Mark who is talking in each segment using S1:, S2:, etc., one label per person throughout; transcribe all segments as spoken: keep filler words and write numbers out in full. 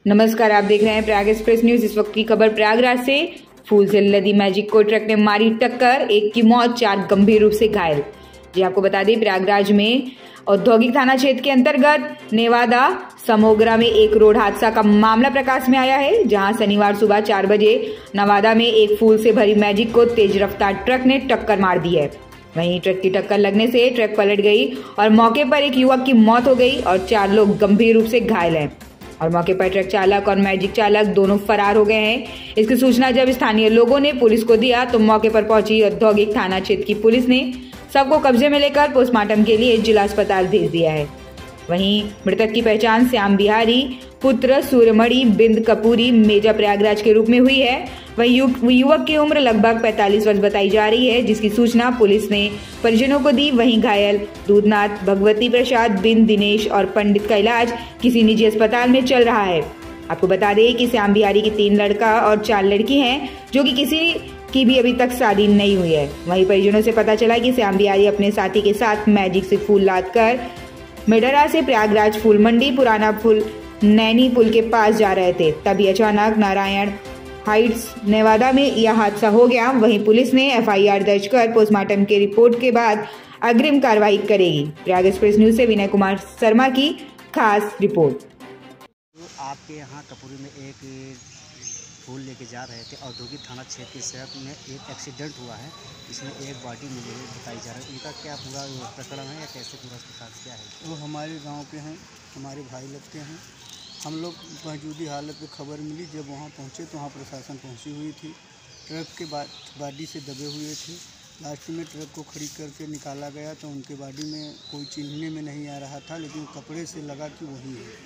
S1: नमस्कार, आप देख रहे हैं प्रयाग एक्सप्रेस न्यूज। इस वक्त की खबर प्रयागराज से। फूल से लदी मैजिक को ट्रक ने मारी टक्कर, एक की मौत, चार गंभीर रूप से घायल। जी आपको बता दें, प्रयागराज में औद्योगिक थाना क्षेत्र के अंतर्गत नेवादा समोगरा में एक रोड हादसा का मामला प्रकाश में आया है, जहां शनिवार सुबह चार बजे नवादा में एक फूल से भरी मैजिक को तेज रफ्तार ट्रक ने टक्कर मार दी है। वहीं ट्रक की टक्कर लगने से ट्रक पलट गई और मौके पर एक युवक की मौत हो गई और चार लोग गंभीर रूप से घायल हैं। और मौके पर ट्रक चालक और मैजिक चालक दोनों फरार हो गए हैं। इसकी सूचना जब स्थानीय लोगों ने पुलिस को दिया तो मौके पर पहुंची औद्योगिक थाना क्षेत्र की पुलिस ने शव को कब्जे में लेकर पोस्टमार्टम के लिए जिला अस्पताल भेज दिया है। वहीं मृतक की पहचान श्याम बिहारी पुत्र सूर्यमणि बिंद कपूरी मेजा प्रयागराज के रूप में हुई है। वहीं युवक की उम्र लगभग पैंतालीस वर्ष बताई जा रही है, जिसकी सूचना पुलिस ने परिजनों को दी। वहीं घायल दूधनाथ भगवती प्रसाद बिंद दिनेश और पंडित का इलाज किसी निजी अस्पताल में चल रहा है। आपको बता दें कि श्याम बिहारी की तीन लड़का और चार लड़की हैं, जो कि किसी की भी अभी तक शादी नहीं हुई है। वहीं परिजनों से पता चला कि श्याम बिहारी अपने साथी के साथ मैजिक से फूल लाद कर मेडरा से प्रयागराज फूल मंडी पुराना फूल नैनी पुल के पास जा रहे थे, तभी अचानक नारायण हाइट्स नेवादा में यह हादसा हो गया। वहीं पुलिस ने एफ आई आर दर्ज कर पोस्टमार्टम की रिपोर्ट के बाद अग्रिम कार्रवाई करेगी। प्रयाग एक्सप्रेस न्यूज से विनय कुमार शर्मा की खास रिपोर्ट।
S2: तो आपके यहाँ कपूरी में एक फूल लेके जा रहे थे, औद्योगिक थाना क्षेत्र के सड़क में एक एक्सीडेंट हुआ है, इसमें एक बॉडी मिली है बताई जा रही है। उनका क्या पूरा प्रकरण है या कैसे पूरा साथ क्या है?
S3: वो हमारे गांव के हैं, हमारे भाई लगते हैं। हम लोग मौजूदा हालत में खबर मिली, जब वहां पहुंचे तो वहां प्रशासन पहुंची हुई थी। ट्रक के बाद बॉडी से दबे हुए थे। लास्ट में ट्रक को खड़ी करके निकाला गया तो उनके बॉडी में कोई चिन्हने में नहीं आ रहा था, लेकिन कपड़े से लगा कि वही है।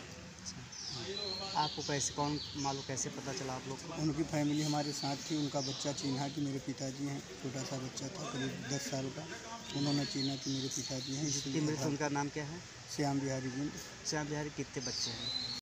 S2: आपको कैसे कौन मालूम कैसे पता चला आप लोग को?
S3: उनकी फैमिली हमारे साथ थी, उनका बच्चा चिन्हा कि मेरे पिताजी हैं। छोटा सा बच्चा था करीब दस साल का, उन्होंने चिन्हा कि मेरे पिताजी हैं।
S2: जिसकी मृत उनका नाम क्या है?
S3: श्याम बिहारी बिंद।
S2: श्याम बिहारी कितने बच्चे हैं?